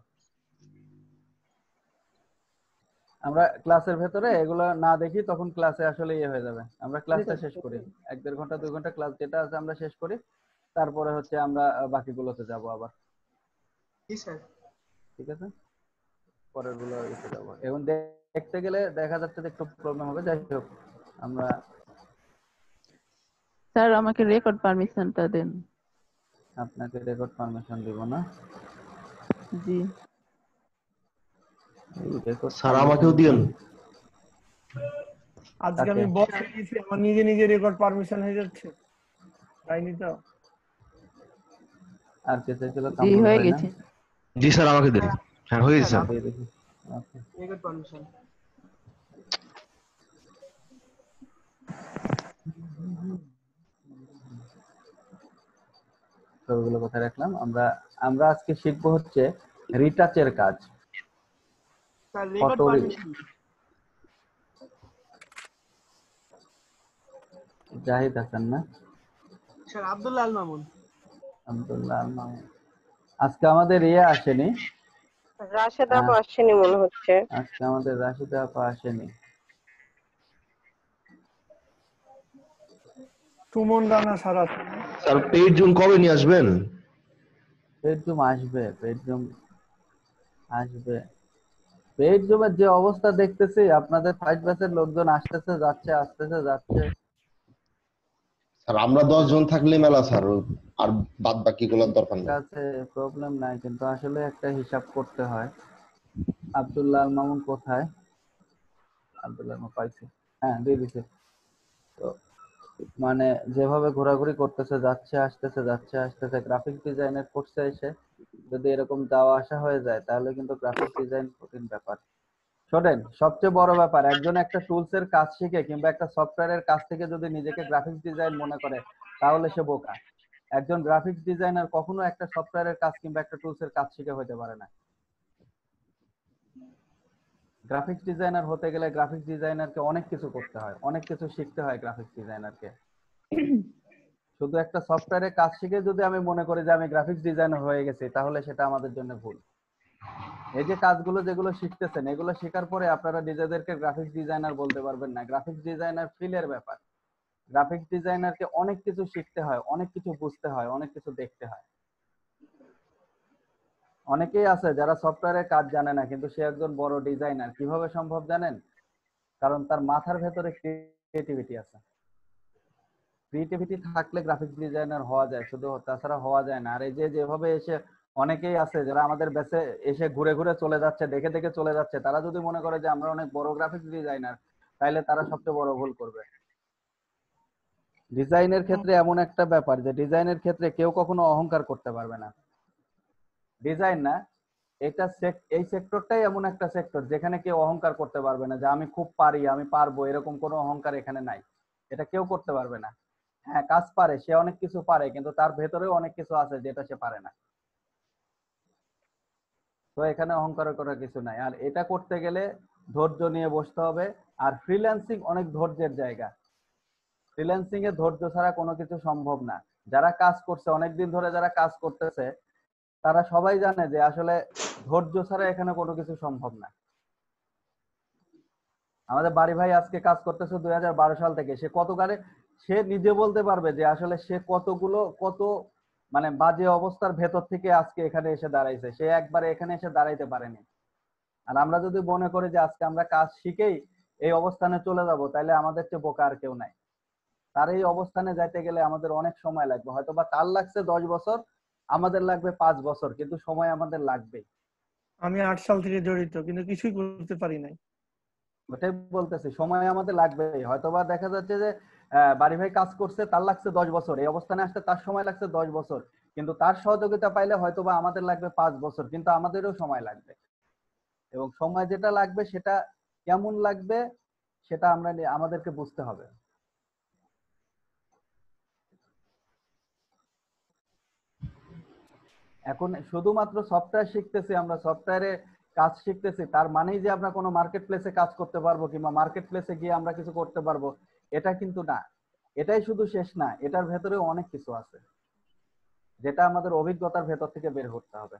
আমরা ক্লাসের ভেতরে এগুলো না দেখি, তখন ক্লাসে আসলে ইয়ে হয়ে যাবে। আমরা ক্লাসটা শেষ করি, 1-1.5 ঘন্টা 2 ঘন্টা ক্লাস যেটা আছে আমরা শেষ করি, তারপরে হচ্ছে আমরা বাকিগুলোতে যাব আবার। জি স্যার। ঠিক আছে, পরের গুলো এসে যাব। এবং দেখতে গেলে দেখা যাচ্ছে যে একটু প্রবলেম হবে। যাই হোক, আমরা স্যার আমাকে রেকর্ড পারমিশনটা দেন। আপনাকে রেকর্ড পারমিশন দিব না? জি স্যার আমাকেও দিয়েন। আজকে আমি বস হয়ে গেছি, আমার নিজে নিজে রেকর্ড পারমিশন হয়ে যাচ্ছে, তাইনি তো? আর কে চাইছিল? জি কামরুল হয়ে ভাই না? গেছে। জি স্যার আমাকে দেন। হ্যাঁ হয়ে গেছে। দিয়ে দেখি। Okay, record permission. সবগুলো কোথায় রাখলাম? আমরা আজকে শিখবো হচ্ছে রিটাচের কাজ। Sir record photo permission. Zahid Hasan না? স্যার আব্দুল্লাহ আল মামুন। আব্দুল্লাহ আল মামুন। আজকে আমাদের ইয়ে আসেনি, রাশেদ আপু আসেনি মনে হচ্ছে। আজকে আমাদের রাশিদা আপা আসেনি। সুমন রানা স্যার আছে। স্যার পেইড জুম কবে নিয়ে আসবেন? পেইড জুম আসবে, পেইড জুম আসবে। পেইড জুমের যে অবস্থা দেখতেছি, আপনাদের ফার্স্ট ব্যাচের লোকজন আসতেছে যাচ্ছে, আসতেছে যাচ্ছে। স্যার আমরা 10 জন থাকলে মেলা স্যার, আর বাদ বাকি গুলোর দরকার নেই। কাছে প্রবলেম নাই, কিন্তু আসলে একটা হিসাব করতে হয়। আব্দুল্লাহ আল মামুন কোথায়? আব্দুল্লাহ আল মামুন পাইছি, হ্যাঁ দিয়ে দিছে। তো মানে যেভাবে ঘোরাঘুরি করতেছে, যাচ্ছে আসতেছে যাচ্ছে আসতেছে, গ্রাফিক্স ডিজাইনের কোর্সে এসে যদি এরকম যাওয়া আসা হয়ে যায়, তাহলে কিন্তু গ্রাফিক্স ডিজাইন কঠিন ব্যাপার। শোনেন, সবচেয়ে বড় ব্যাপার, একজন একটা টুলস এর কাজ শিখে কিংবা একটা সফটওয়্যারের কাজ থেকে যদি নিজেকে গ্রাফিক্স ডিজাইন মনে করে, তাহলে সে বোকা। একজন গ্রাফিক্স ডিজাইনার কখনো একটা সফটওয়্যারের কাজ কিংবা একটা টুলস এর কাজ শিখে হতে পারে না। গ্রাফিক্স ডিজাইনার হতে গেলে গ্রাফিক্স ডিজাইনারকে অনেক কিছু করতে হয়, অনেক কিছু শিখতে হয় গ্রাফিক্স ডিজাইনারকে। শুধু একটা সফটওয়্যারের কাজ শিখে যদি আমি মনে করি যে আমি গ্রাফিক্স ডিজাইনার হয়ে গেছি, তাহলে সেটা আমাদের জন্য ভুল। এই যে কাজগুলো যেগুলো শিখতেছেন, এগুলো শেখার পরে আপনারা নিজেদেরকে গ্রাফিক্স ডিজাইনার বলতে পারবেন না। গ্রাফিক্স ডিজাইনার ফিলের ব্যাপার। গ্রাফিক্স ডিজাইনারকে অনেক কিছু শিখতে হয়, অনেক কিছু বুঝতে হয়, অনেক কিছু দেখতে হয়। অনেকেই আছে যারা সফটওয়্যারের কাজ জানে না, কিন্তু সে একজন বড় ডিজাইনার। কিভাবে সম্ভব জানেন? কারণ তার মাথার ভেতরে ক্রিয়েটিভিটি আছে। ক্রিয়েটিভিটি থাকলে গ্রাফিক্স ডিজাইনার হওয়া যায়, শুধু তাছাড়া হওয়া যায় না। আর এই যে যেভাবে এসে অনেকেই আছে যারা আমাদের ব্যাচে এসে ঘুরে ঘুরে চলে যাচ্ছে, দেখে দেখে চলে যাচ্ছে, তারা যদি মনে করে যে আমরা অনেক বড় গ্রাফিক্স ডিজাইনার, তাহলে তারা সবচেয়ে বড় ভুল করবে। ডিজাইনের ক্ষেত্রে এমন একটা ব্যাপার যে ডিজাইনের ক্ষেত্রে কেউ কখনো অহংকার করতে পারবে না। ডিজাইন না, এটা এই সেক্টরটাই এমন একটা সেক্টর যেখানে কেউ অহংকার করতে পারবে না যে আমি খুব পারি, আমি পারবো, এরকম কোনো অহংকার এখানে নাই। এটা কেউ করতে পারবে না। হ্যাঁ, কাজ পারে, সে অনেক কিছু পারে, কিন্তু তার ভেতরেও অনেক কিছু আছে যেটা সে পারে না। তো এখানে অহংকার করার কিছু নাই। আর এটা করতে গেলে ধৈর্য নিয়ে বসতে হবে। আর ফ্রিল্যান্সিং অনেক ধৈর্যের জায়গা। ফ্রিল্যান্সিং এ ধৈর্য ছাড়া কোনো কিছু সম্ভব না। যারা কাজ করছে অনেকদিন ধরে, যারা কাজ করতেছে, তারা সবাই জানে যে আসলে ধৈর্য ছাড়া এখানে কোনো কিছু সম্ভব না। আমাদের বাড়ি ভাই আজকে কাজ করতেছে 2012 সাল থেকে। সে নিজে বলতে পারবে যে আসলে সে কত মানে বাজে অবস্থার ভেতর থেকে আজকে এখানে এসে দাঁড়াইছে। সে একবারে এখানে এসে দাঁড়াইতে পারেনি। আর আমরা যদি মনে করি যে আজকে আমরা কাজ শিখেই এই অবস্থানে চলে যাব, তাহলে আমাদের চেয়ে বোকা আর কেউ নাই। তার এই অবস্থানে যাইতে গেলে আমাদের অনেক সময় লাগবে। হয়তো বা তার লাগছে 10 বছর, আমাদের লাগবে 5 বছর, কিন্তু সময় আমাদের লাগবে। আমি 8 সাল থেকে জড়িত, কিন্তু কিছুই করতে পারি নাই। ওটাই বলতেছি, সময় আমাদের লাগবে। হয়তোবা দেখা যাচ্ছে যে বাড়ি ভাই কাজ করছে, তার লাগছে 10 বছর, এই অবস্থানে আসতে তার সময় লাগছে 10 বছর, কিন্তু তার সহযোগিতা পাইলে হয়তোবা আমাদের লাগবে 5 বছর, কিন্তু আমাদেরও সময় লাগবে। এবং সময় যেটা লাগবে সেটা কেমন লাগবে সেটা আমাদেরকে বুঝতে হবে। এখন শুধুমাত্র সফটওয়্যার শিখতেছি, আমরা সফটওয়্যারে কাজ শিখতেছি, তার মানেই যে আমরা কোনো মার্কেট প্লেসে কাজ করতে পারবো কিংবা মার্কেট প্লেসে গিয়ে আমরা কিছু করতে পারবো, এটা কিন্তু না। এটাই শুধু শেষ না, এটার ভেতরে অনেক কিছু আছে যেটা আমাদের অভিজ্ঞতার ভেতর থেকে বের করতে হবে।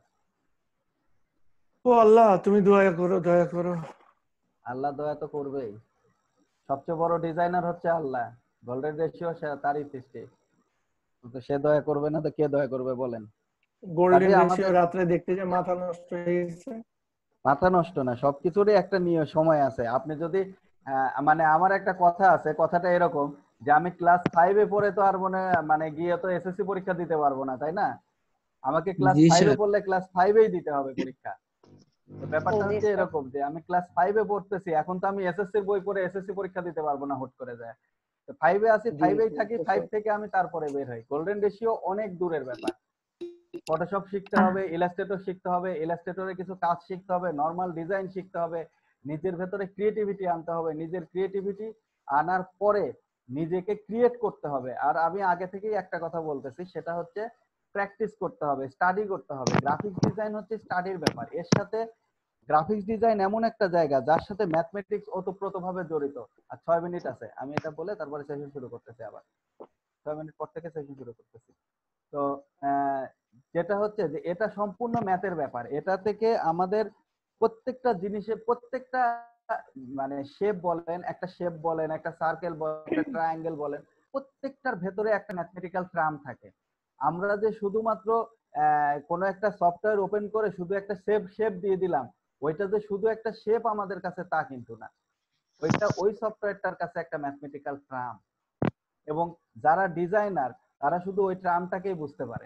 ও আল্লাহ, তুমি দয়া করো, দয়া করো। আল্লাহ দয়া তো করবেই। সবচেয়ে বড় ডিজাইনার হচ্ছে আল্লাহ, গোল্ডেন রেশিও তারই সৃষ্টি। তো সে দয়া করবে না তো কে দয়া করবে বলেন? গোল্ডেন রেশিও রাতে দেখতে যে মাথা নষ্ট হয়ে গেছে। মাথা নষ্ট না, সবকিছুরই একটা সময় আছে। আপনি যদি মানে আমার একটা কথা আছে, কথাটা এরকম যে আমি ক্লাস 5-এ পড়ে তো আর মানে গিয়ে তো এসএসসি পরীক্ষা দিতে পারবো না, তাই না? আমাকে ক্লাস 5-এ পড়লে ক্লাস 5-এই দিতে হবে পরীক্ষা। তো ব্যাপারটা হচ্ছে এরকম যে আমি ক্লাস 5-এ পড়তেছি, এখন তো আমি এসএসসির বই পড়ে এসএসসি পরীক্ষা দিতে পারবো না হুট করে যায়। তো 5-এ আছি, 5-এই থাকি, 5 থেকে আমি তারপরে বের হই। গোল্ডেন রেশিও অনেক দূরের ব্যাপার। ফটোশপ শিখতে হবে, ইলাস্ট্রেটর শিখতে হবে, ইলাস্ট্রেটরে কিছু কাজ শিখতে হবে, নরমাল ডিজাইন শিখতে হবে, নিজের ভেতরে ক্রিয়েটিভিটি আনতে হবে, নিজের ক্রিয়েটিভিটি আনার পরে নিজেকে ক্রিয়েট করতে হবে। আর আমি আগে থেকেই একটা কথা বলতেছি, সেটা হচ্ছে প্র্যাকটিস করতে হবে, স্টাডি করতে হবে। গ্রাফিক্স ডিজাইন হচ্ছে স্টাডির ব্যাপার। এর সাথে গ্রাফিক্স ডিজাইন এমন একটা জায়গা যার সাথে ম্যাথমেটিক্স ওতপ্রোতভাবে জড়িত। আর 6 মিনিট আছে, আমি এটা বলে তারপরে সেশন শুরু করতেছি। আবার 6 মিনিট পর থেকে সেশন শুরু করতেছি। তো যেটা হচ্ছে যে এটা সম্পূর্ণ ম্যাথের ব্যাপার। এটা থেকে আমাদের প্রত্যেকটা জিনিসের প্রত্যেকটা মানে শেপ বলেন, একটা শেপ বলেন, একটা সার্কেল বলেন, একটা ট্রায়াঙ্গেল বলেন, প্রত্যেকটার ভেতরে একটা ম্যাথমেটিক্যাল টার্ম থাকে। আমরা যে শুধুমাত্র কোনো একটা সফটওয়্যার ওপেন করে শুধু একটা শেপ দিয়ে দিলাম, ওইটা যে শুধু একটা শেপ আমাদের কাছে তা কিন্তু না। ওই সফটওয়্যারটার কাছে একটা ম্যাথমেটিক্যাল টার্ম, এবং যারা ডিজাইনার তারা শুধু ওই টার্মটাকেই বুঝতে পারে।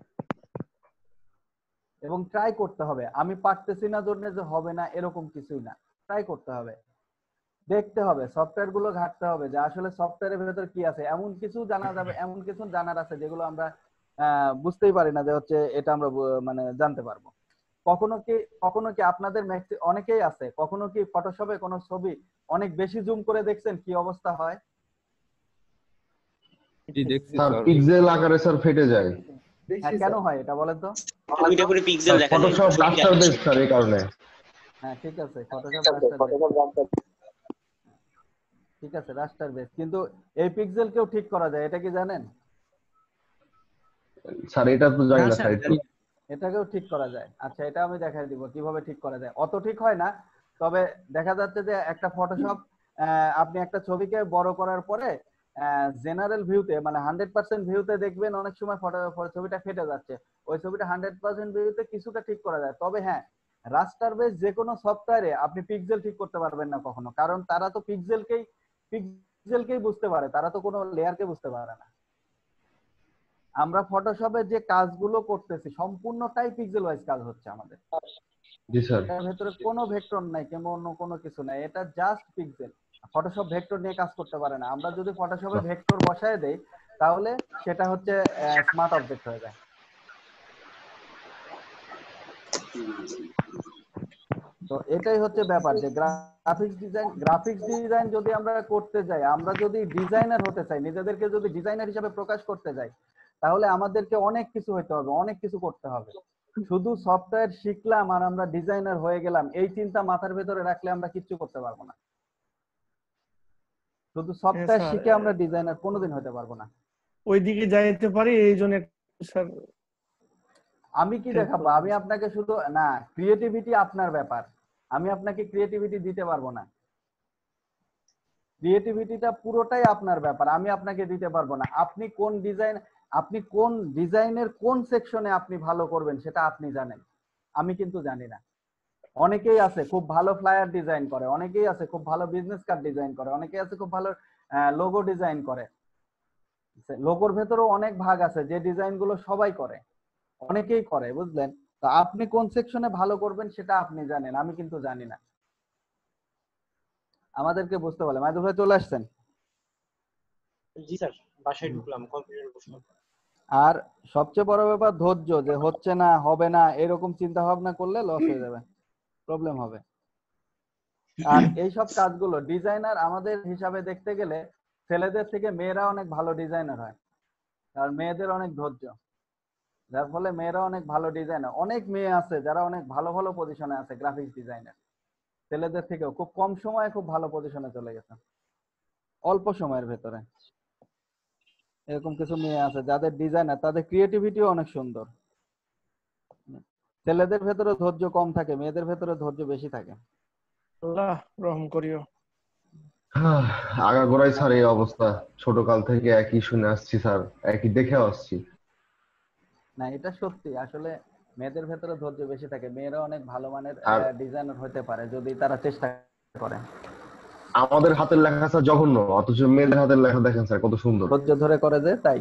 এবং ট্রাই করতে হবে। আমি পারতেছি না জন্য যে হবে না এরকম কিছুই না, ট্রাই করতে হবে, দেখতে হবে, সফটওয়্যার গুলো ঘাটতে হবে যে আসলে সফটওয়্যারের ভেতর কি আছে। এমন কিছু জানা যাবে, এমন কিছু জানার আছে যেগুলো আমরা বুঝতেই পারি না যে হচ্ছে এটা আমরা মানে জানতে পারবো। কখনো কি আপনাদের অনেকেই আছে, কখনো কি ফটোশপে কোনো ছবি অনেক বেশি জুম করে দেখছেন কি অবস্থা হয়? স্যার পিক্সেল আকারে স্যার ফেটে যায়। কেন হয় এটা বলেন তো? ওইটা করে পিক্সেল দেখা যায়। ফটোশপ রাস্টার বেস স্যার, এই কারণে। হ্যাঁ ঠিক আছে, ফটোশপ রাস্টার বেস, ঠিক আছে রাস্টার বেস, কিন্তু এই পিক্সেল কেও ঠিক করা যায়, এটা কি জানেন? স্যার এটা তো জানি না স্যার। এটাকেও ঠিক করা যায়। আচ্ছা এটা আমি দেখাই দিব কিভাবে ঠিক করা যায়। অত ঠিক হয় না, তবে দেখা যাচ্ছে যে একটা ফটোশপ আপনি একটা ছবিকে বড় করার পরে জেনারেল ভিউতে মানে 100% ভিউতে দেখবেন অনেক সময় ছবিটা ফেটে যাচ্ছে। ওই ছবিটা 100% ভিউতে কিছুটা ঠিক করা যায়। তবে হ্যাঁ, রাস্টার বেস যে কোনো সফটওয়্যারে আপনি পিক্সেল ঠিক করতে পারবেন না কখনো, কারণ তারা তো পিক্সেলকেই বুঝতে পারে, তারা তো কোনো লেয়ারকে বুঝতে পারে না। আমরা ফটোশপে যে কাজগুলো করতেছি সম্পূর্ণটাই পিক্সেল ওয়াইজ কাজ হচ্ছে আমাদের। জি স্যার। এর ভিতরে কোনো ভেক্টর নাই, কিংবা অন্য কোনো কিছু নাই, এটা জাস্ট পিক্সেল। ফটোশপ ভেক্টর নিয়ে কাজ করতে পারে না। আমরা যদি ফটোশপে ভেক্টর বসায় দেই তাহলে সেটা হচ্ছে স্মার্ট অবজেক্ট হয়ে যায়। তো এটাই হচ্ছে ব্যাপার যে গ্রাফিক্স ডিজাইন যদি আমরা করতে যাই, আমরা যদি ডিজাইনার হতে চাই, নিজেদেরকে যদি ডিজাইনার হিসেবে প্রকাশ করতে যাই, তাহলে আমাদেরকে অনেক কিছু হতে হবে, অনেক কিছু করতে হবে। শুধু সফটওয়্যার শিখলাম আর আমরা ডিজাইনার হয়ে গেলাম, এই চিন্তা মাথার ভেতরে রাখলে আমরা কিচ্ছু করতে পারবো না। শুধু সফটওয়্যার শিখে আমরা ডিজাইনার কোনোদিন হতে পারবো না। ওইদিকে যাইতে পারি, এই জন্য স্যার আমি কি দেখাবো? আমি আপনাকে শুধু না, ক্রিয়েটিভিটি আপনার ব্যাপার, আমি আপনাকে ক্রিয়েটিভিটি দিতে পারবো না। ক্রিয়েটিভিটিটা পুরোটাই আপনার ব্যাপার, আমি আপনাকে দিতে পারবো না। আপনি কোন ডিজাইনের কোন সেকশনে আপনি ভালো করবেন সেটা আপনি জানেন, আমি কিন্তু জানি না। অনেকেই আছে খুব ভালো ফ্লায়ার ডিজাইন করে, অনেকেই আছে খুব ভালো বিজনেস কার্ড ডিজাইন করে, অনেকেই আছে খুব ভালো লোগো ডিজাইন করে। লোগোর ভেতরেও অনেক ভাগ আছে, যে ডিজাইন গুলো সবাই করে, অনেকেই করে, বুঝলেন? তো আপনি কোন সেকশনে ভালো করবেন সেটা আপনি জানেন, আমি কিন্তু জানি না। আমাদেরকে বুঝতে বলে। মাইদুল ভাই চলে আসছেন? জি স্যার, বাসায় ঢুকলাম, কম্পিউটারে বসলাম। আর সবচেয়ে বড় ব্যাপার ধৈর্য, যে হচ্ছে না হবে না এরকম চিন্তা ভাবনা করলে লস হয়ে যাবে, প্রবলেম হবে। আর এই সব কাজগুলো ডিজাইনার আমাদের হিসাবে দেখতে গেলে ছেলেদের থেকে মেয়েরা অনেক ভালো ডিজাইনার হয়, কারণ মেয়েদের অনেক ধৈর্য, যার ফলে মেয়েরা অনেক ভালো ডিজাইনার। অনেক মেয়ে আছে যারা অনেক ভালো ভালো পজিশনে আছে গ্রাফিক্স ডিজাইনার, ছেলেদের থেকেও খুব কম সময়ে খুব ভালো পজিশনে চলে গেছে অল্প সময়ের ভেতরে। এরকম কিছু মেয়ে আছে যাদের ডিজাইনার, তাদের ক্রিয়েটিভিটিও অনেক সুন্দর। ছেলেদের ভেতরে ধৈর্য কম থাকে, মেয়েদের ভেতরে ধৈর্য বেশি থাকে। আল্লাহ রহম করিও। আগাগোড়াই স্যার এই অবস্থা, ছোট কাল থেকে একই শুনে আসছি স্যার, একই দেখে আসছি। না, এটা সত্যি, আসলে মেয়েদের ভেতরে ধৈর্য বেশি থাকে, মেয়েরা অনেক ভালো মানের ডিজাইনার হতে পারে যদি তারা চেষ্টা করে। আমাদের হাতের লেখা স্যার জঘন্য, অথচ মেয়েদের হাতের লেখা দেখেন স্যার কত সুন্দর, ধৈর্য ধরে করে যে তাই।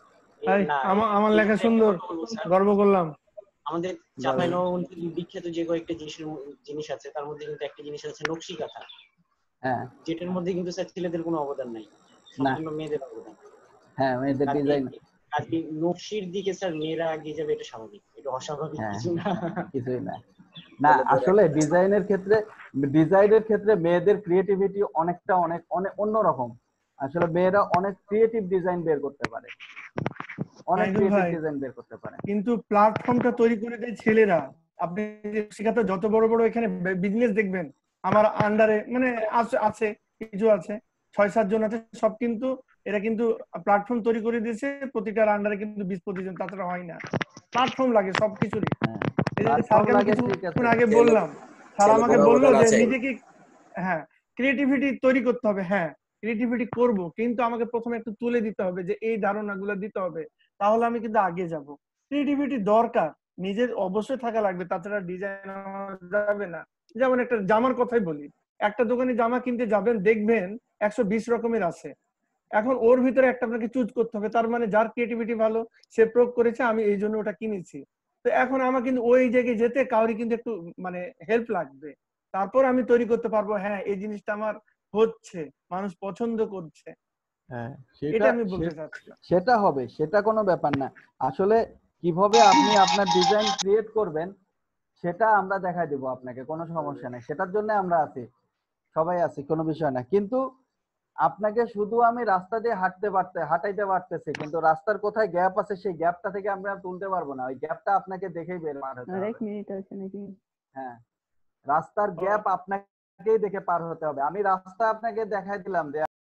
আমার লেখা সুন্দর, গর্ব করলাম। আমাদের চাঁপাইনবাবগঞ্জের বিখ্যাত যে কয়েকটা জিনিস আছে তার মধ্যে কিন্তু একটা জিনিস আছে নকশি কাঁথা। হ্যাঁ, যেটার মধ্যে কিন্তু স্যার ছেলেদের কোনো অবদান নাই, সম্পূর্ণ মেয়েদের অবদান। হ্যাঁ, মেয়েদের ডিজাইন। আজকে নকশির দিকে স্যার মেয়েরা এগিয়ে যাবে, এটা স্বাভাবিক, এটা অস্বাভাবিক কিছু না। কিছুই না। না, আসলে ডিজাইনের ক্ষেত্রে মেয়েদের ক্রিয়েটিভিটি অনেকটা অনেক অন্যরকম। আসলে মেয়েরা অনেক ক্রিয়েটিভ ডিজাইন বের করতে পারে, অনেক ক্রিয়েটিভ ডিজাইন বের করতে পারে। কিন্তু প্ল্যাটফর্মটা তৈরি করে দেয় ছেলেরা। আপনি শিখাতে যত বড় বড় এখানে বিজনেস দেখবেন, আমার আন্ডারে মানে আছে কিছু আছে 6-7 জন আছে, সব কিন্তু এরা কিন্তু প্ল্যাটফর্ম তৈরি করে দিয়েছে, প্রতিটার আন্ডারে কিন্তু 20-25 জন, তাছাড়া হয় না। প্ল্যাটফর্ম লাগে সবকিছুরই। এই যে স্যারকে আমি কিছুক্ষণ আগে বললাম, স্যার আমাকে বললো যে নিজেকে ক্রিয়েটিভিটি তৈরি করতে হবে। হ্যাঁ, ক্রিয়েটিভিটি করব, কিন্তু আমাকে প্রথমে একটু তুলে দিতে হবে, যে এই ধারণাগুলো দিতে হবে, তাহলে আমি কিন্তু আগে যাব। ক্রিয়েটিভিটি দরকার, নিজের অবশ্যই থাকা লাগবে, তাছাড়া ডিজাইন যাবে না। যেমন একটা জামার কথাই বলি, একটা দোকানে জামা কিনতে যাবেন, দেখবেন 120 রকমের আছে। এখন ওর ভিতরে একটা আপনাকে চুজ করতে হবে, তার মানে যার ক্রিয়েটিভিটি ভালো সে প্রয়োগ করেছে, আমি এই জন্য ওটা কিনেছি। তো এখন আমার কিন্তু ওই জায়গায় যেতে কাউরি কিন্তু একটু মানে হেল্প লাগবে, তারপর আমি তৈরি করতে পারবো। হ্যাঁ, এই জিনিসটা আমার হচ্ছে, মানুষ পছন্দ করছে। হ্যাঁ, এটা আমি বলতে চাচ্ছি। সেটা হবে, সেটা কোনো ব্যাপার না। আসলে কিভাবে আপনি আপনার ডিজাইন ক্রিয়েট করবেন সেটা আমরা দেখাই দেব আপনাকে, কোনো সমস্যা নেই, সেটার জন্য আমরা আছি, সবাই আছি, কোনো বিষয় না। কিন্তু আপনাকে শুধু আমি রাস্তা দিয়ে হাঁটাইতে পারতেছি, কিন্তু রাস্তার কোথায় গ্যাপ আছে সেই গ্যাপটা থেকে আমরা তুলতে পারবো না, ওই গ্যাপটা আপনাকে দেখেই বের পার হতে হবে। এক মিনিট আছে নাকি? হ্যাঁ, রাস্তার গ্যাপ আপনাকেই দেখে পার হতে হবে। আমি রাস্তা আপনাকে দেখাই দিলাম যে